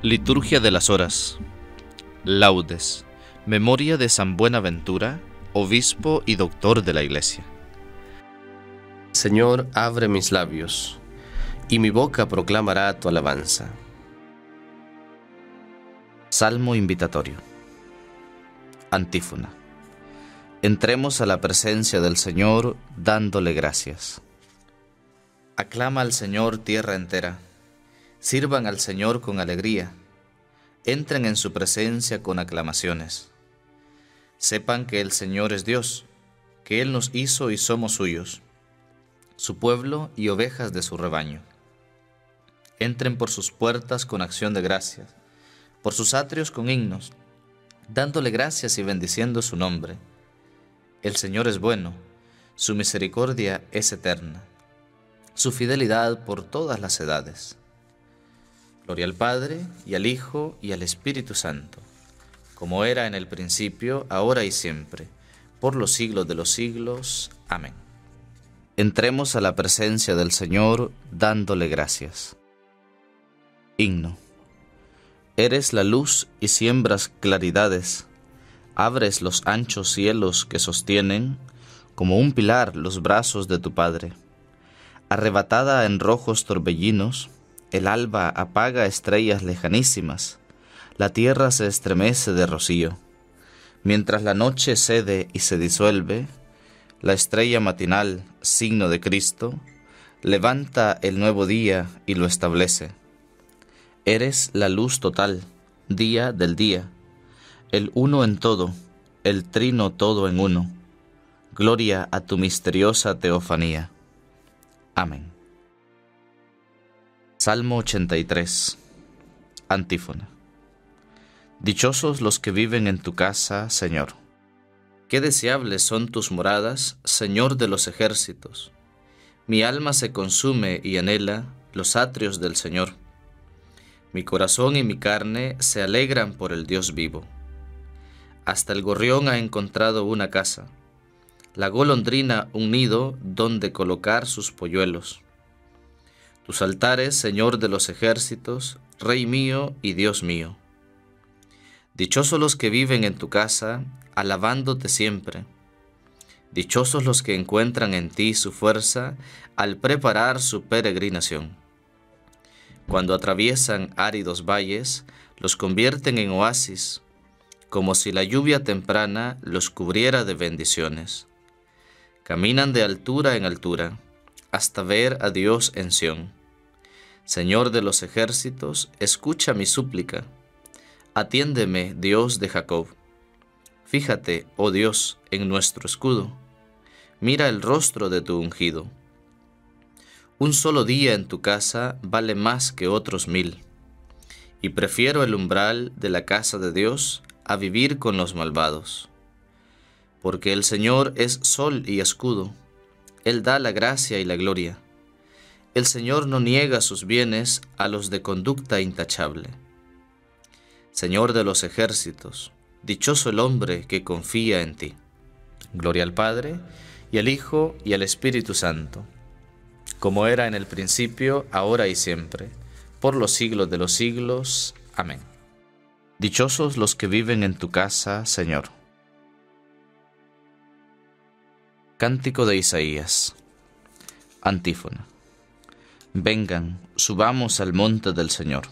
Liturgia de las Horas. Laudes. Memoria de San Buenaventura, obispo y doctor de la Iglesia. Señor, abre mis labios, y mi boca proclamará tu alabanza. Salmo invitatorio. Antífona. Entremos a la presencia del Señor dándole gracias. Aclama al Señor tierra entera. Sirvan al Señor con alegría. Entren en su presencia con aclamaciones. Sepan que el Señor es Dios, que Él nos hizo y somos suyos, su pueblo y ovejas de su rebaño. Entren por sus puertas con acción de gracias, por sus atrios con himnos, dándole gracias y bendiciendo su nombre. El Señor es bueno, su misericordia es eterna, su fidelidad por todas las edades. Gloria al Padre, y al Hijo, y al Espíritu Santo, como era en el principio, ahora y siempre, por los siglos de los siglos. Amén. Entremos a la presencia del Señor dándole gracias. Himno. Eres la luz y siembras claridades, abres los anchos cielos que sostienen, como un pilar, los brazos de tu Padre. Arrebatada en rojos torbellinos, el alba apaga estrellas lejanísimas, la tierra se estremece de rocío. Mientras la noche cede y se disuelve, la estrella matinal, signo de Cristo, levanta el nuevo día y lo establece. Eres la luz total, día del día, el uno en todo, el trino todo en uno. Gloria a tu misteriosa teofanía. Amén. Salmo 83. Antífona. Dichosos los que viven en tu casa, Señor. Qué deseables son tus moradas, Señor de los ejércitos. Mi alma se consume y anhela los atrios del Señor. Mi corazón y mi carne se alegran por el Dios vivo. Hasta el gorrión ha encontrado una casa, la golondrina un nido donde colocar sus polluelos. Tus altares, Señor de los ejércitos, Rey mío y Dios mío. Dichosos los que viven en tu casa, alabándote siempre. Dichosos los que encuentran en ti su fuerza al preparar su peregrinación. Cuando atraviesan áridos valles, los convierten en oasis, como si la lluvia temprana los cubriera de bendiciones. Caminan de altura en altura, hasta ver a Dios en Sión. Señor de los ejércitos, escucha mi súplica. Atiéndeme, Dios de Jacob. Fíjate, oh Dios, en nuestro escudo. Mira el rostro de tu ungido. Un solo día en tu casa vale más que otros 1000, y prefiero el umbral de la casa de Dios a vivir con los malvados. Porque el Señor es sol y escudo, Él da la gracia y la gloria. El Señor no niega sus bienes a los de conducta intachable. Señor de los ejércitos, dichoso el hombre que confía en ti. Gloria al Padre, y al Hijo, y al Espíritu Santo, como era en el principio, ahora y siempre, por los siglos de los siglos. Amén. Dichosos los que viven en tu casa, Señor. Cántico de Isaías. Antífona. Vengan, subamos al monte del Señor.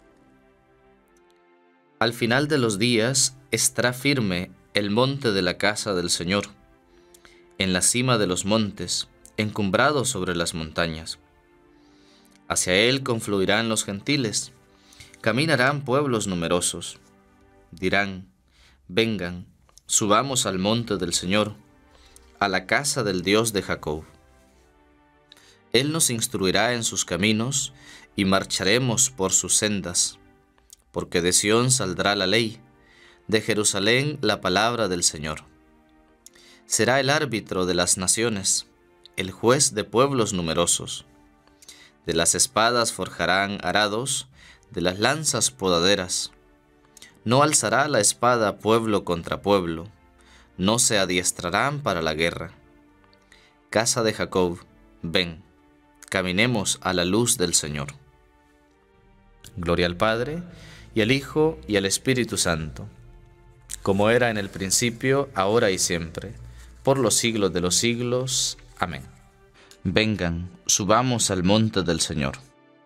Al final de los días estará firme el monte de la casa del Señor, en la cima de los montes, encumbrado sobre las montañas. Hacia él confluirán los gentiles, caminarán pueblos numerosos. Dirán, vengan, subamos al monte del Señor, a la casa del Dios de Jacob. Él nos instruirá en sus caminos, y marcharemos por sus sendas. Porque de Sión saldrá la ley, de Jerusalén la palabra del Señor. Será el árbitro de las naciones, el juez de pueblos numerosos. De las espadas forjarán arados, de las lanzas podaderas. No alzará la espada pueblo contra pueblo, no se adiestrarán para la guerra. Casa de Jacob, ven, caminemos a la luz del Señor. Gloria al Padre, y al Hijo, y al Espíritu Santo, como era en el principio, ahora y siempre, por los siglos de los siglos. Amén. Vengan, subamos al monte del Señor.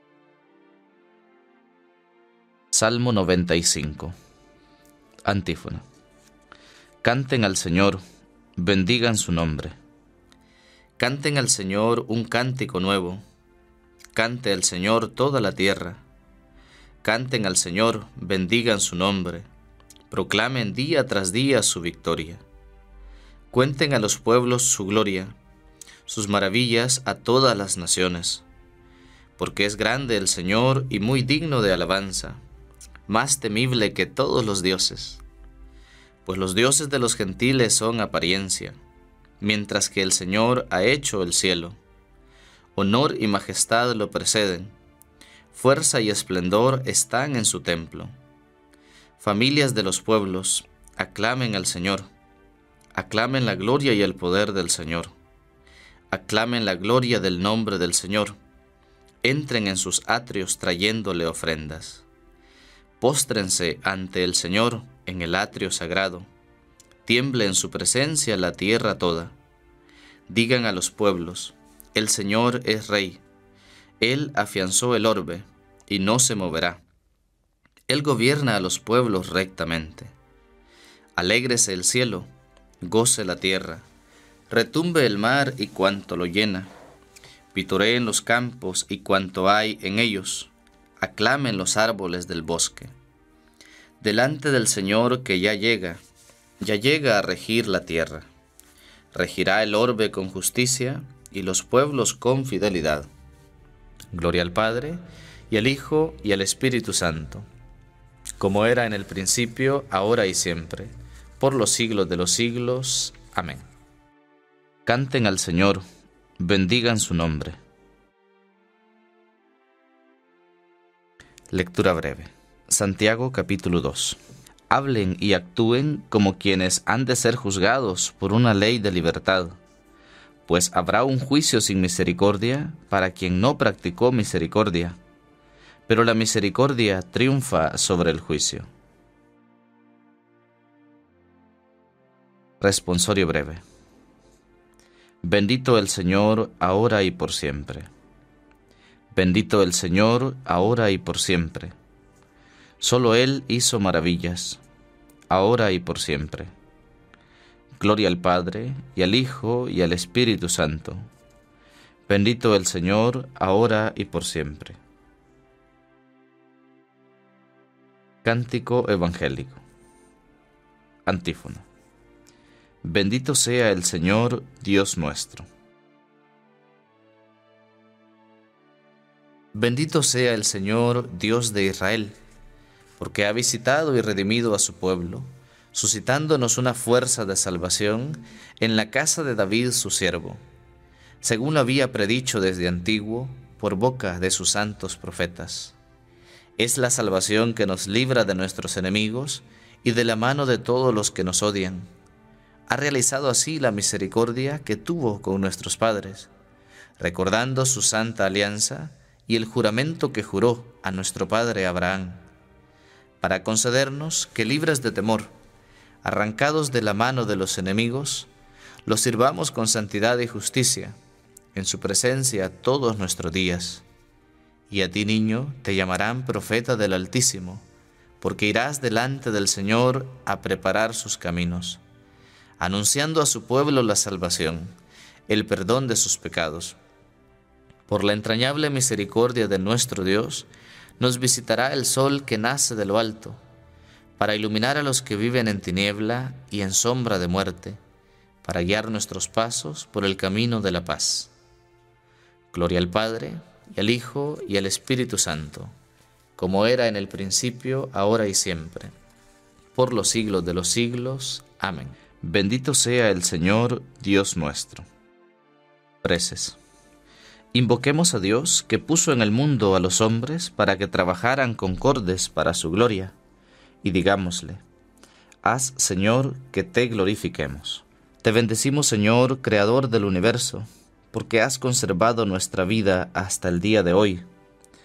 Salmo 95. Antífona. Canten al Señor, bendigan su nombre. Canten al Señor un cántico nuevo. Cante al Señor toda la tierra. Canten al Señor, bendigan su nombre. Proclamen día tras día su victoria. Cuenten a los pueblos su gloria, sus maravillas a todas las naciones. Porque es grande el Señor y muy digno de alabanza, más temible que todos los dioses. Pues los dioses de los gentiles son apariencia, mientras que el Señor ha hecho el cielo. Honor y majestad lo preceden, fuerza y esplendor están en su templo. Familias de los pueblos, aclamen al Señor, aclamen la gloria y el poder del Señor. Aclamen la gloria del nombre del Señor, entren en sus atrios trayéndole ofrendas. Póstrense ante el Señor en el atrio sagrado, tiemble en su presencia la tierra toda. Digan a los pueblos, el Señor es Rey, Él afianzó el orbe y no se moverá. Él gobierna a los pueblos rectamente. Alégrese el cielo, goce la tierra, retumbe el mar y cuanto lo llena, pitoreen los campos y cuanto hay en ellos, aclamen los árboles del bosque. Delante del Señor que ya llega a regir la tierra. Regirá el orbe con justicia y los pueblos con fidelidad. Gloria al Padre, y al Hijo, y al Espíritu Santo, como era en el principio, ahora y siempre, por los siglos de los siglos. Amén. Canten al Señor, bendigan su nombre. Lectura breve. Santiago capítulo 2. Hablen y actúen como quienes han de ser juzgados por una ley de libertad, pues habrá un juicio sin misericordia para quien no practicó misericordia, pero la misericordia triunfa sobre el juicio. Responsorio breve. Bendito el Señor, ahora y por siempre. Bendito el Señor, ahora y por siempre. Solo Él hizo maravillas, ahora y por siempre. Gloria al Padre, y al Hijo, y al Espíritu Santo. Bendito el Señor, ahora y por siempre. Cántico evangélico. Antífona. Bendito sea el Señor, Dios nuestro. Bendito sea el Señor, Dios de Israel, porque ha visitado y redimido a su pueblo, suscitándonos una fuerza de salvación en la casa de David su siervo, según lo había predicho desde antiguo por boca de sus santos profetas. Es la salvación que nos libra de nuestros enemigos y de la mano de todos los que nos odian. Ha realizado así la misericordia que tuvo con nuestros padres, recordando su santa alianza y el juramento que juró a nuestro padre Abraham, para concedernos que, libres de temor, arrancados de la mano de los enemigos, los sirvamos con santidad y justicia, en su presencia todos nuestros días. Y a ti, niño, te llamarán profeta del Altísimo, porque irás delante del Señor a preparar sus caminos, anunciando a su pueblo la salvación, el perdón de sus pecados. Por la entrañable misericordia de nuestro Dios, nos visitará el sol que nace de lo alto, para iluminar a los que viven en tiniebla y en sombra de muerte, para guiar nuestros pasos por el camino de la paz. Gloria al Padre, y al Hijo, y al Espíritu Santo, como era en el principio, ahora y siempre, por los siglos de los siglos. Amén. Bendito sea el Señor, Dios nuestro. Preces. Invoquemos a Dios, que puso en el mundo a los hombres para que trabajaran concordes para su gloria, y digámosle: haz, Señor, que te glorifiquemos. Te bendecimos, Señor, Creador del universo, porque has conservado nuestra vida hasta el día de hoy.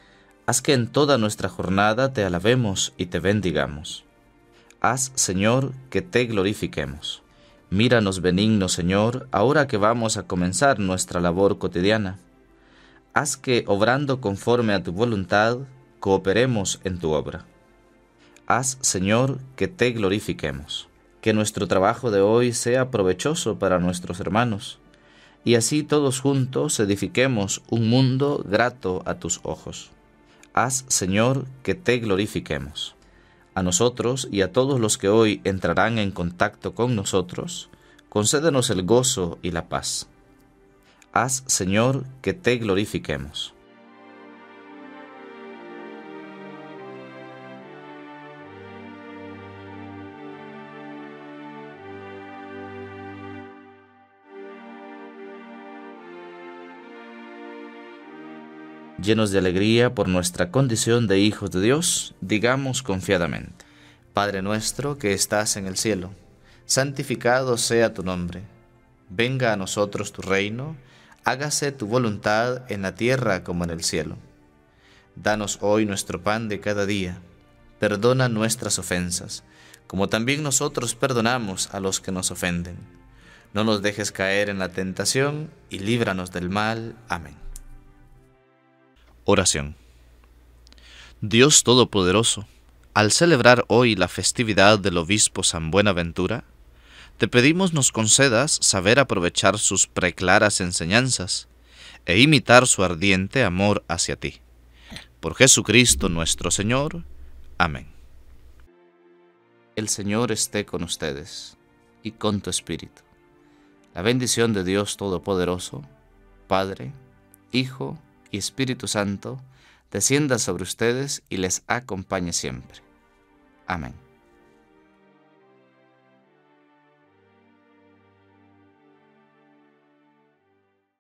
Haz que en toda nuestra jornada te alabemos y te bendigamos. Haz, Señor, que te glorifiquemos. Míranos benigno, Señor, ahora que vamos a comenzar nuestra labor cotidiana. Haz que, obrando conforme a tu voluntad, cooperemos en tu obra. Haz, Señor, que te glorifiquemos. Que nuestro trabajo de hoy sea provechoso para nuestros hermanos, y así todos juntos edifiquemos un mundo grato a tus ojos. Haz, Señor, que te glorifiquemos. A nosotros y a todos los que hoy entrarán en contacto con nosotros, concédenos el gozo y la paz. Haz, Señor, que te glorifiquemos. Llenos de alegría por nuestra condición de hijos de Dios, digamos confiadamente: Padre nuestro que estás en el cielo, santificado sea tu nombre. Venga a nosotros tu reino, hágase tu voluntad en la tierra como en el cielo. Danos hoy nuestro pan de cada día. Perdona nuestras ofensas, como también nosotros perdonamos a los que nos ofenden. No nos dejes caer en la tentación y líbranos del mal. Amén. Oración. Dios Todopoderoso, al celebrar hoy la festividad del obispo San Buenaventura, te pedimos nos concedas saber aprovechar sus preclaras enseñanzas e imitar su ardiente amor hacia ti. Por Jesucristo nuestro Señor. Amén. El Señor esté con ustedes y con tu espíritu. La bendición de Dios Todopoderoso, Padre, Hijo y Espíritu Santo, descienda sobre ustedes y les acompañe siempre. Amén.